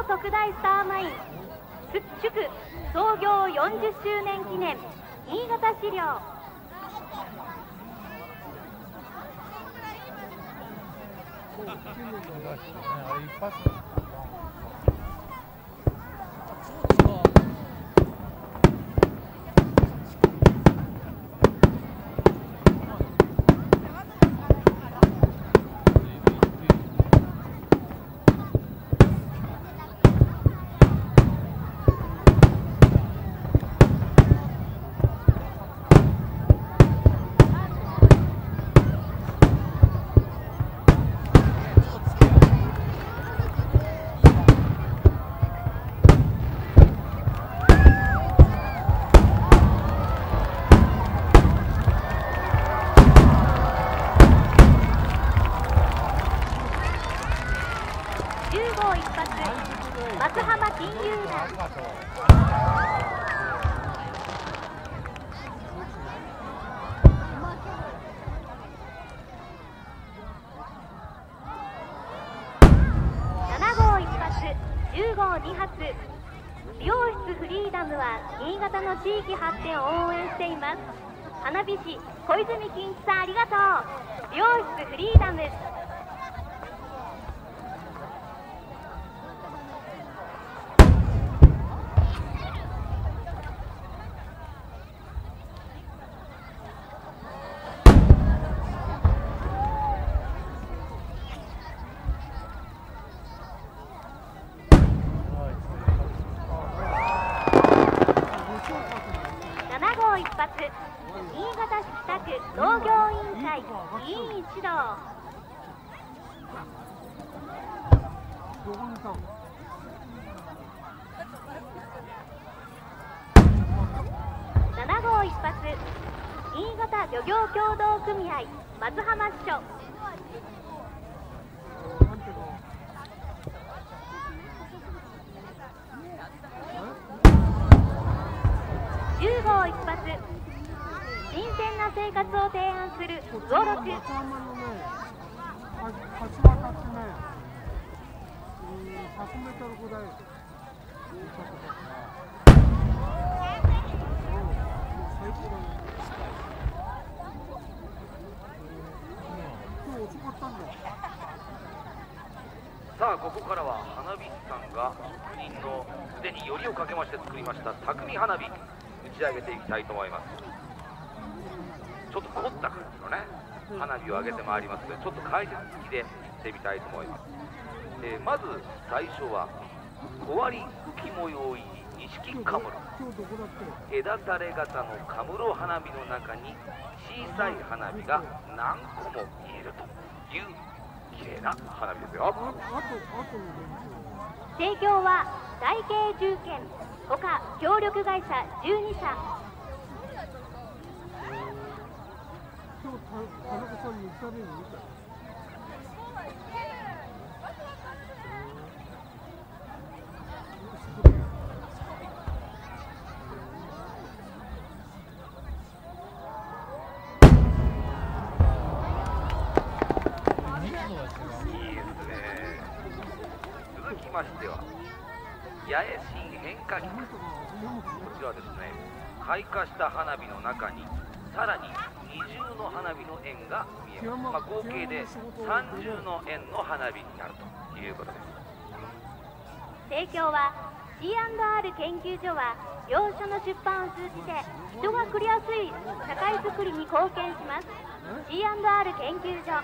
京特大スターマイン祝創業40周年記念新潟資料。松浜金融団。7号1発、10号2発。美容室フリーダムは新潟の地域発展を応援しています。花火師小泉金一さん、ありがとう。美容室フリーダム。一発、新潟市北区農業委員会議員一同。7号一発、新潟漁業協同組合松浜支所。10号一発、新鮮な生活を提案する魚録。橋渡ってね、100メートルぐらい。 さあ、ここからは花火師さんが職人の腕によりをかけまして作りました匠花火、打ち上げていきたいと思います。ちょっと凝った感じのね花火を上げてまいりますので、ちょっと解説付きでいってみたいと思います。まず最初は小割り浮き模様入り錦カムロ、枝垂れ型のカムロ花火の中に小さい花火が何個も見えるという綺麗な花火ですよ。 提供は大慶重建他協力会社12社。 続きましては八重新変化球。こちらはですね、開花した花火の中にさらに二重の花火の円が見えます。合計で三重の円の花火になるということです。 提供は C&R 研究所は洋書の出版を通じて人が暮らしやすい社会づくりに貢献します。 C&R 研究所。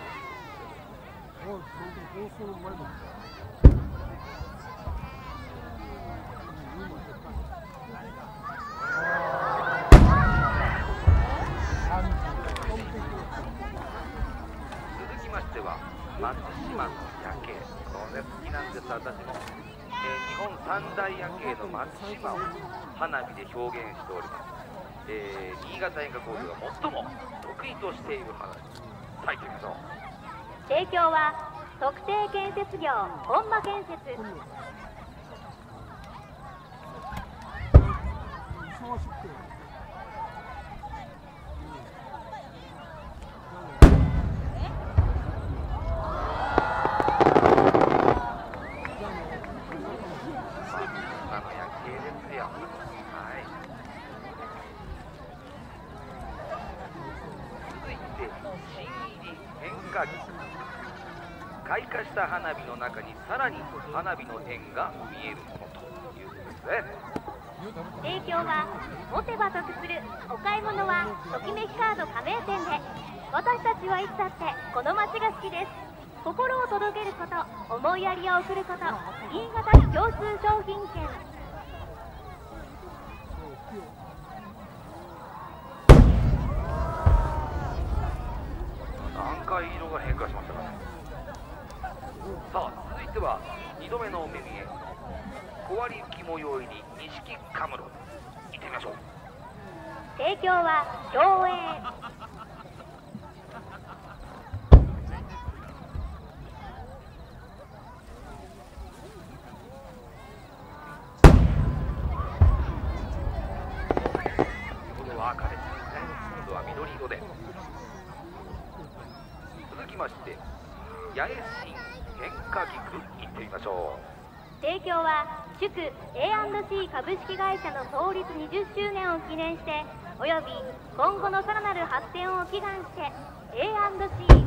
続きましては松島の夜景。これ好きなんです私も。日本三大夜景の松島を花火で表現しております。新潟演歌工業が最も得意としている花火。はい、行きましょう。 提供は特定建設業本間建設。 の夜景ですよ。はい。続いて新入り変化機。開花した花火の中にさらに花火の円が見えるものということですね。 提供は持てば得するお買い物はときめきカード加盟店で、私たちはいつだってこの街が好きです。心を届けること、思いやりを送ること、新潟市共通商品券。 何回色が変化しましたかね。さあ続いては2度目のお目見え、小割浮模様入り錦カムロ、行ってみましょう。 提供は競泳。 これは赤ですね。今度は緑色で。続きまして八重新変化菊、行ってみましょう。 提供は祝 A&C 株式会社の創立20周年を記念して、および今後のさらなる発展を祈願して A&C。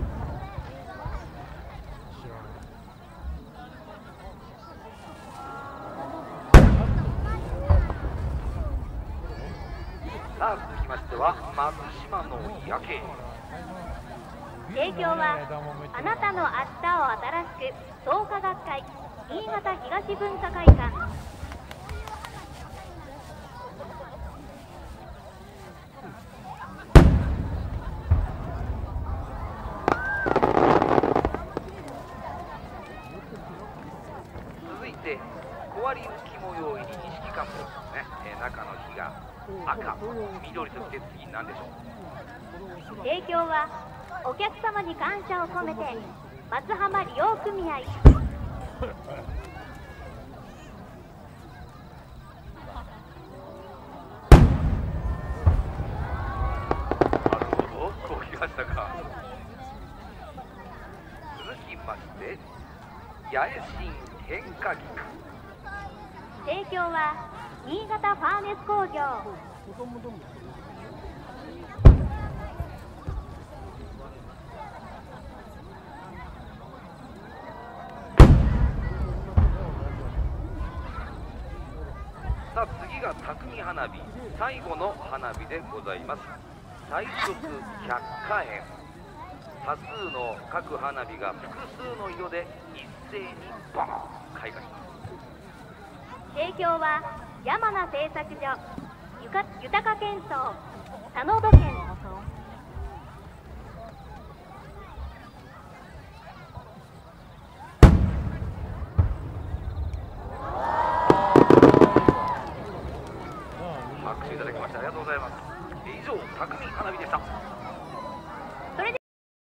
さあ続きましては松島の夜景。 提供はあなたの明日を新しく創価学会新潟東文化会館。 続いて小割浮模様入り錦カムロですね。中の火が赤、緑、そして次何でしょう。 提供はお客様に感謝を込めて松浜利用組合。 こうきましたか。続きまして八重新変化菊。 提供は新潟ファーネス工業。 さあ次が匠花火、最後の花火でございます。最速100花円。多数の各花火が複数の色で一斉にボーン開花します。 提供は山名製作所豊か県層佐野土県。 拍手いただきましてありがとうございます。以上匠花火でした。